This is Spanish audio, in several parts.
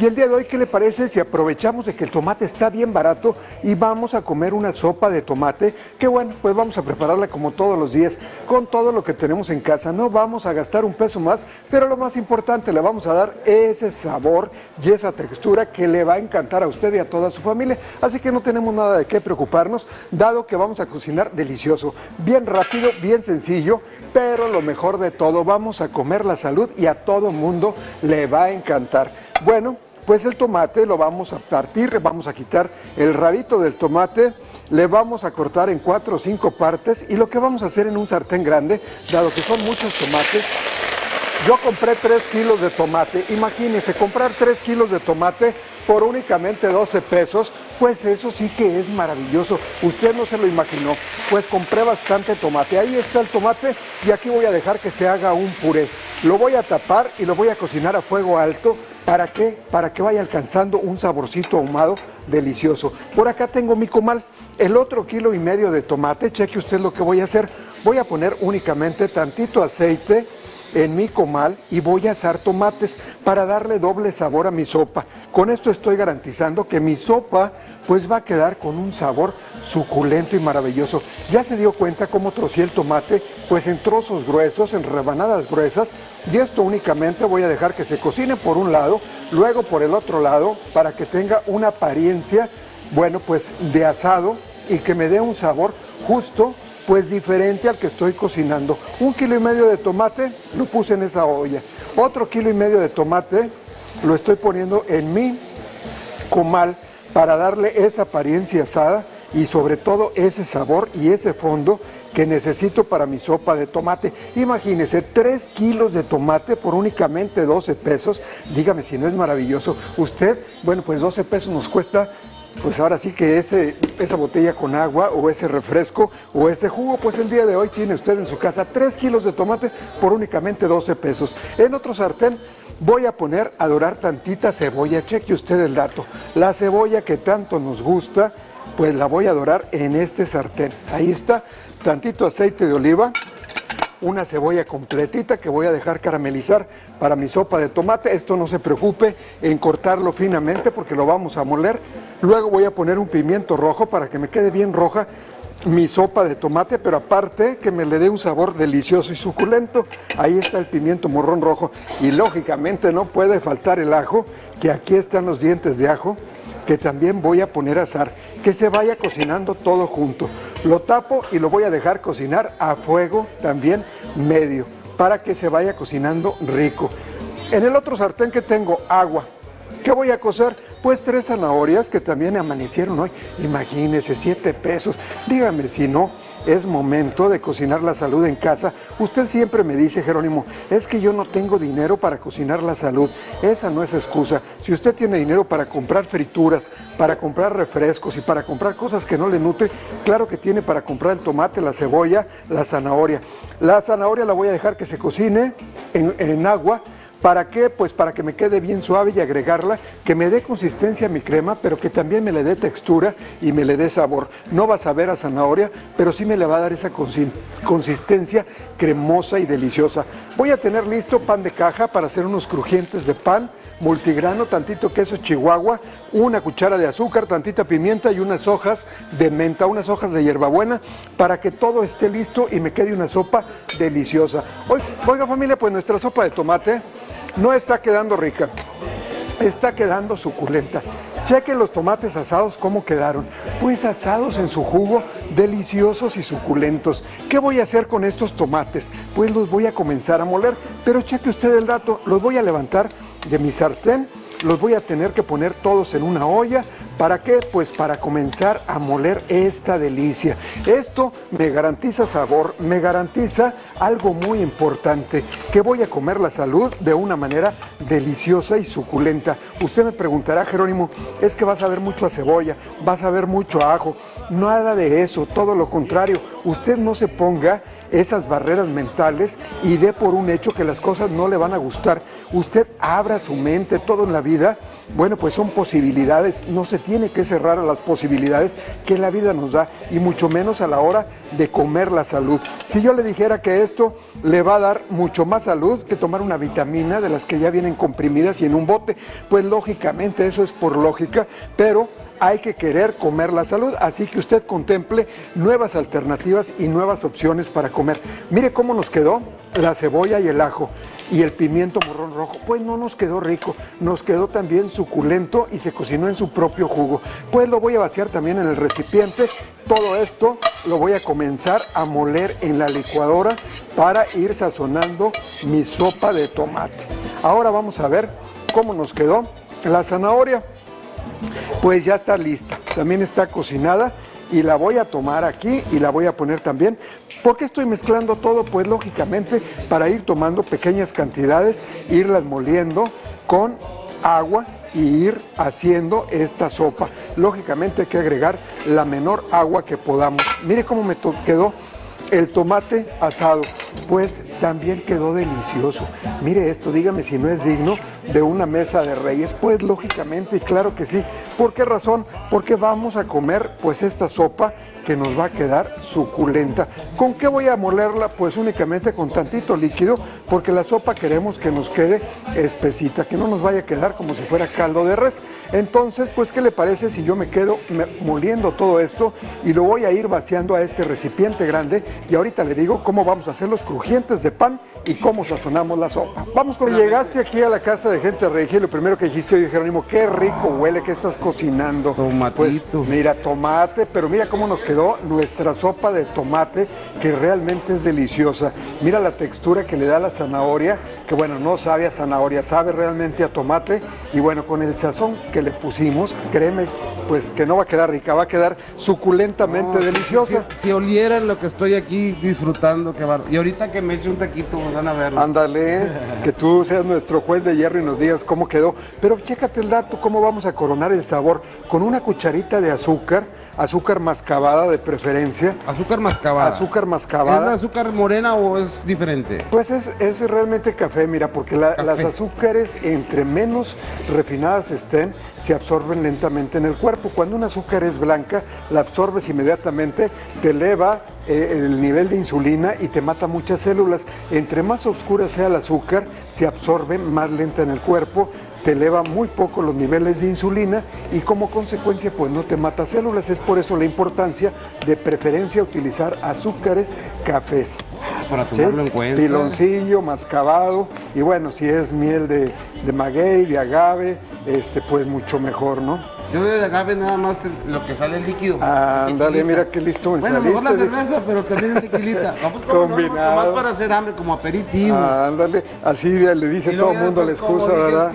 Y el día de hoy, ¿qué le parece si aprovechamos de que el tomate está bien barato y vamos a comer una sopa de tomate? Que bueno, pues vamos a prepararla como todos los días, con todo lo que tenemos en casa. No vamos a gastar un peso más, pero lo más importante, le vamos a dar ese sabor y esa textura que le va a encantar a usted y a toda su familia. Así que no tenemos nada de qué preocuparnos, dado que vamos a cocinar delicioso, bien rápido, bien sencillo, pero lo mejor de todo, vamos a comer la salud y a todo mundo le va a encantar. Bueno, pues el tomate lo vamos a partir, vamos a quitar el rabito del tomate, le vamos a cortar en 4 o 5 partes y lo que vamos a hacer en un sartén grande, dado que son muchos tomates, yo compré 3 kilos de tomate. Imagínense, comprar 3 kilos de tomate por únicamente 12 pesos, pues eso sí que es maravilloso. Usted no se lo imaginó, pues compré bastante tomate. Ahí está el tomate y aquí voy a dejar que se haga un puré. Lo voy a tapar y lo voy a cocinar a fuego alto. ¿Para qué? Para que vaya alcanzando un saborcito ahumado delicioso. Por acá tengo mi comal, el otro 1,5 kilos de tomate. Cheque usted lo que voy a hacer. Voy a poner únicamente tantito aceite en mi comal y voy a asar tomates para darle doble sabor a mi sopa. Con esto estoy garantizando que mi sopa pues va a quedar con un sabor suculento y maravilloso. ¿Ya se dio cuenta cómo trocé el tomate? Pues en trozos gruesos, en rebanadas gruesas, y esto únicamente voy a dejar que se cocine por un lado, luego por el otro lado, para que tenga una apariencia, bueno, pues de asado y que me dé un sabor justo, pues diferente al que estoy cocinando. 1,5 kilos de tomate lo puse en esa olla. Otro 1,5 kilos de tomate lo estoy poniendo en mi comal para darle esa apariencia asada y sobre todo ese sabor y ese fondo que necesito para mi sopa de tomate. Imagínense, 3 kilos de tomate por únicamente 12 pesos. Dígame si no es maravilloso. Usted, bueno, pues 12 pesos nos cuesta, pues ahora sí que esa botella con agua o ese refresco o ese jugo, pues el día de hoy tiene usted en su casa 3 kilos de tomate por únicamente 12 pesos. En otro sartén voy a poner a dorar tantita cebolla. Cheque usted el dato. La cebolla que tanto nos gusta, pues la voy a dorar en este sartén. Ahí está, tantito aceite de oliva, una cebolla completita que voy a dejar caramelizar para mi sopa de tomate. Esto no se preocupe en cortarlo finamente porque lo vamos a moler. Luego voy a poner un pimiento rojo para que me quede bien roja mi sopa de tomate, pero aparte que me le dé un sabor delicioso y suculento. Ahí está el pimiento morrón rojo y lógicamente no puede faltar el ajo, que aquí están los dientes de ajo, que también voy a poner a asar, que se vaya cocinando todo junto. Lo tapo y lo voy a dejar cocinar a fuego también medio, para que se vaya cocinando rico. En el otro sartén que tengo agua, ¿qué voy a cocer? Pues 3 zanahorias que también amanecieron hoy. Imagínese, 7 pesos. Dígame si no es momento de cocinar la salud en casa. Usted siempre me dice, Jerónimo, es que yo no tengo dinero para cocinar la salud. Esa no es excusa. Si usted tiene dinero para comprar frituras, para comprar refrescos y para comprar cosas que no le nutren, claro que tiene para comprar el tomate, la cebolla, la zanahoria. La zanahoria la voy a dejar que se cocine en agua. ¿Para qué? Pues para que me quede bien suave y agregarla, que me dé consistencia a mi crema, pero que también me le dé textura y me le dé sabor. No va a saber a zanahoria, pero sí me le va a dar esa consistencia cremosa y deliciosa. Voy a tener listo pan de caja para hacer unos crujientes de pan multigrano, tantito queso chihuahua, una cuchara de azúcar, tantita pimienta y unas hojas de menta, unas hojas de hierbabuena, para que todo esté listo y me quede una sopa deliciosa. Oiga familia, pues nuestra sopa de tomate no está quedando rica, está quedando suculenta. Chequen los tomates asados cómo quedaron, pues asados en su jugo, deliciosos y suculentos. ¿Qué voy a hacer con estos tomates? Pues los voy a comenzar a moler, pero cheque usted el dato, los voy a levantar de mi sartén, los voy a tener que poner todos en una olla. ¿Para qué? Pues para comenzar a moler esta delicia. Esto me garantiza sabor, me garantiza algo muy importante, que voy a comer la salud de una manera deliciosa y suculenta. Usted me preguntará, Jerónimo, es que vas a ver mucho a cebolla, vas a ver mucho a ajo. Nada de eso, todo lo contrario. Usted no se ponga esas barreras mentales y dé por un hecho que las cosas no le van a gustar. Usted abra su mente, todo en la vida, bueno, pues son posibilidades, no se tiene tiene que cerrar a las posibilidades que la vida nos da y mucho menos a la hora de comer la salud. Si yo le dijera que esto le va a dar mucho más salud que tomar una vitamina de las que ya vienen comprimidas y en un bote, pues lógicamente eso es por lógica, pero hay que querer comer la salud, así que usted contemple nuevas alternativas y nuevas opciones para comer. Mire cómo nos quedó la cebolla y el ajo y el pimiento morrón rojo, pues no nos quedó rico, nos quedó también suculento y se cocinó en su propio jugo. Pues lo voy a vaciar también en el recipiente. Todo esto lo voy a comenzar a moler en la licuadora para ir sazonando mi sopa de tomate. Ahora vamos a ver cómo nos quedó la zanahoria. Pues ya está lista, también está cocinada y la voy a tomar aquí y la voy a poner también. ¿Por qué estoy mezclando todo? Pues lógicamente para ir tomando pequeñas cantidades, irlas moliendo con agua y ir haciendo esta sopa. Lógicamente hay que agregar la menor agua que podamos. Mire cómo me quedó el tomate asado, pues también quedó delicioso. Mire esto, dígame si no es digno de una mesa de reyes. Pues lógicamente, y claro que sí. ¿Por qué razón? Porque vamos a comer pues esta sopa que nos va a quedar suculenta. ¿Con qué voy a molerla? Pues únicamente con tantito líquido, porque la sopa queremos que nos quede espesita, que no nos vaya a quedar como si fuera caldo de res. Entonces, pues, ¿qué le parece si yo me quedo moliendo todo esto y lo voy a ir vaciando a este recipiente grande? Y ahorita le digo cómo vamos a hacer los crujientes de pan y cómo sazonamos la sopa. Vamos con... Llegaste aquí a la casa de Gente Regia y lo primero que dijiste, oye, Jerónimo, qué rico huele, ¿qué estás cocinando? Tomatito. Pues, mira, tomate, pero mira cómo nos quedó nuestra sopa de tomate, que realmente es deliciosa. Mira la textura que le da la zanahoria, que bueno, no sabe a zanahoria, sabe realmente a tomate, y bueno, con el sazón que le pusimos, créeme, pues que no va a quedar rica, va a quedar suculentamente deliciosa. Si olieran lo que estoy aquí disfrutando, qué barro. Y ahorita que me eche un taquito, van a verlo. Ándale, que tú seas nuestro juez de hierro y nos digas cómo quedó. Pero chécate el dato, cómo vamos a coronar el sabor. Con una cucharita de azúcar, azúcar mascabada de preferencia. Azúcar mascabada. Azúcar mascabada. ¿Es la azúcar morena o es diferente? Pues es realmente café, mira, porque las azúcares, entre menos refinadas estén, se absorben lentamente en el cuerpo. Cuando un azúcar es blanca, la absorbes inmediatamente, te eleva el nivel de insulina y te mata muchas células. Entre más oscura sea el azúcar, se absorbe más lenta en el cuerpo, te eleva muy poco los niveles de insulina y como consecuencia pues no te mata células. Es por eso la importancia de preferencia utilizar azúcares cafés. Para tomarlo en cuenta. Piloncillo, mascabado, y bueno, si es miel de maguey, de agave, pues mucho mejor, ¿no? Yo de agave nada más lo que sale el líquido. Ándale, mira qué listo me bueno, saliste. mejor la cerveza, pero también el tequilita. Vamos combinado. Más para hacer hambre, como aperitivo. Ándale, así le dice todo el mundo la excusa, ¿verdad?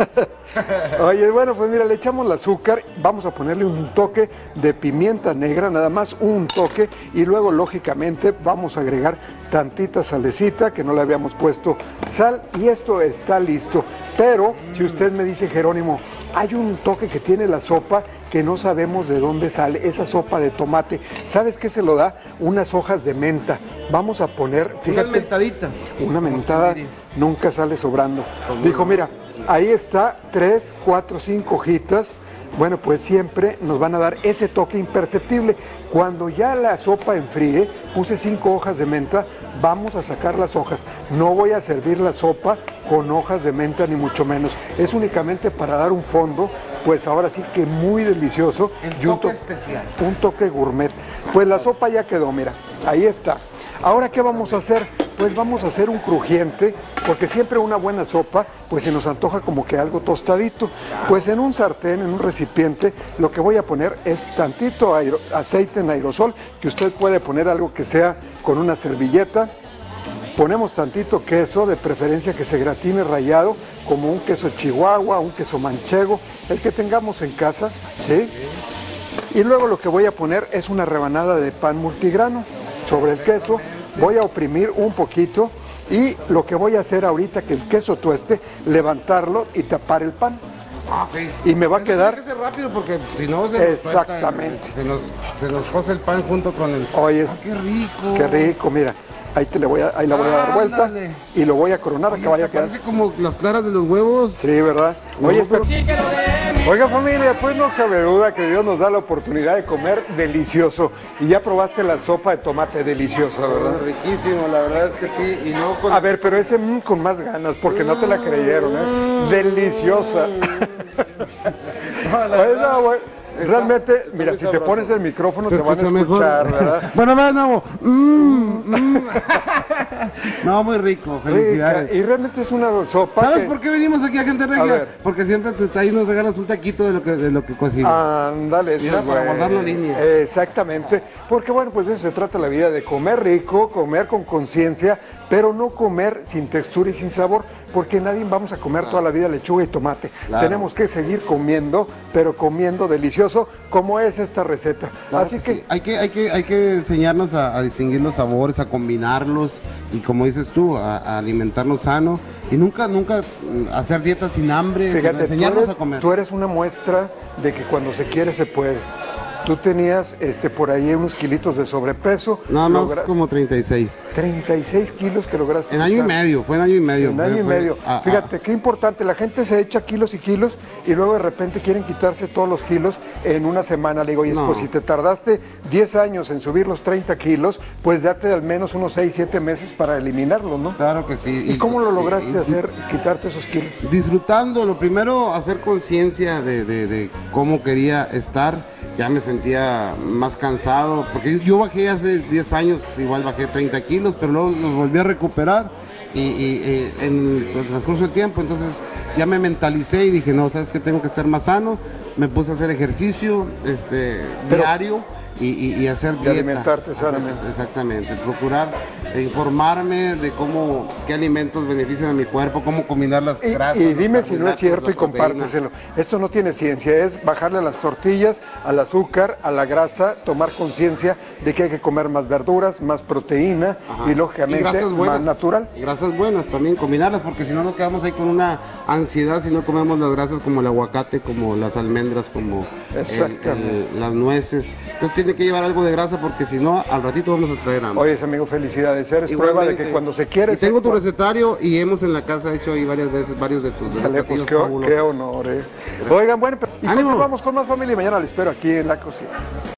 Oye, bueno, pues mira, le echamos el azúcar, vamos a ponerle un toque de pimienta negra, nada más un toque, y luego lógicamente vamos a agregar tantita salecita, que no le habíamos puesto sal, y esto está listo. Pero si usted me dice, Jerónimo, hay un toque que tiene la sopa que no sabemos de dónde sale, esa sopa de tomate. ¿Sabes qué se lo da? Unas hojas de menta. Vamos a poner, fíjate, unas mentaditas. Una mentada nunca sale sobrando. Dijo, mira, ahí está, 3, 4, 5 hojitas. Bueno, pues siempre nos van a dar ese toque imperceptible. Cuando ya la sopa enfríe, puse 5 hojas de menta, vamos a sacar las hojas. No voy a servir la sopa con hojas de menta, ni mucho menos. Es únicamente para dar un fondo, pues ahora sí que muy delicioso. Y un toque especial. Un toque gourmet. Pues la sopa ya quedó, mira, ahí está. Ahora, ¿qué vamos a hacer? Pues vamos a hacer un crujiente, porque siempre una buena sopa, pues se nos antoja como que algo tostadito. Pues en un sartén, en un recipiente, lo que voy a poner es tantito aceite en aerosol, que usted puede poner algo que sea con una servilleta. Ponemos tantito queso, de preferencia que se gratine rallado, como un queso chihuahua, un queso manchego, el que tengamos en casa, ¿sí? Y luego lo que voy a poner es una rebanada de pan multigrano sobre el queso. Voy a oprimir un poquito y lo que voy a hacer ahorita que el queso tueste, levantarlo y tapar el pan. Okay. Y me va a quedar... Tiene que ser rápido porque si no se nos exactamente. Se nos cose el pan junto con el... Oye, qué rico. Qué rico, mira. ahí la voy a dar vuelta Ándale. y lo voy a coronar a que vaya a quedar. Parece como las claras de los huevos. Sí, ¿verdad? Oye, oiga familia, pues no cabe duda que Dios nos da la oportunidad de comer delicioso. Y ya probaste la sopa de tomate deliciosa, ¿verdad? Riquísimo, la verdad es que sí. Y luego con... A ver, pero ese con más ganas, porque no te la creyeron, ¿eh? Deliciosa. No, la Oye, verdad, no, güey, realmente, está mira, muy si te sabroso. pones el micrófono Se te van a escucha escuchar, mejor. ¿verdad? Bueno, más, no. No, muy rico, felicidades. Rica, y realmente es una sopa ¿Sabes que... por qué venimos aquí a Gente A Regia? ver. Porque siempre ahí nos regalas un taquito de lo que cocinas. Ándale, eso Mira, es para bueno. guardar la línea. Exactamente, porque bueno, pues de eso se trata la vida, de comer rico, comer con conciencia, pero no comer sin textura y sin sabor, porque nadie vamos a comer toda la vida lechuga y tomate. Claro. Tenemos que seguir comiendo, pero comiendo delicioso, como es esta receta. Claro Así que sí. hay que enseñarnos a distinguir los sabores, a combinarlos y como dices tú, a alimentarnos sano y nunca hacer dietas sin hambre, sino fíjate, enseñarnos a comer. tú eres una muestra de que cuando se quiere se puede. Tú tenías por ahí unos kilitos de sobrepeso. Nada más lograste- como 36. 36 kilos que lograste En año y quitar. medio, fue en año y medio. En año y Fue- medio. Fíjate, qué importante, la gente se echa kilos y kilos y luego de repente quieren quitarse todos los kilos en una semana. Le digo, oye, No. pues si te tardaste 10 años en subir los 30 kilos, pues date al menos unos 6, 7 meses para eliminarlos, ¿no? Claro que sí. ¿Y cómo lo lograste y- hacer, quitarte esos kilos? Disfrutando, lo primero, hacer conciencia de cómo quería estar. Ya me sentía más cansado, porque yo bajé hace 10 años, igual bajé 30 kilos, pero luego los volví a recuperar y en el transcurso del tiempo, entonces ya me mentalicé y dije, no, sabes que tengo que estar más sano, me puse a hacer ejercicio diario y hacer dieta. alimentarte sanamente. Exactamente, procurar informarme de qué alimentos benefician a mi cuerpo, cómo combinar las grasas. Y los dime si no es carbohidratos, cierto y la proteína. compárteselo. Esto no tiene ciencia, es bajarle a las tortillas, al azúcar, a la grasa, tomar conciencia de que hay que comer más verduras, más proteína Ajá. y lógicamente grasas más buenas, natural. Grasas buenas también, combinarlas, porque si no nos quedamos ahí con una ansiedad si no comemos las grasas como el aguacate, como las almendras, como Exactamente. las nueces. Entonces tiene que llevar algo de grasa porque si no, al ratito vamos a traer hambre. Oye, amigo, felicidades. Eres prueba de que cuando se quiere... Y tengo se tu puede. recetario y hemos en la casa hecho ahí varias veces varios de tus Dale, pues platillos qué fabulosos. honor, Oigan, bueno, y ¡Ánimo! continuamos con más familia y mañana les espero aquí en la cocina.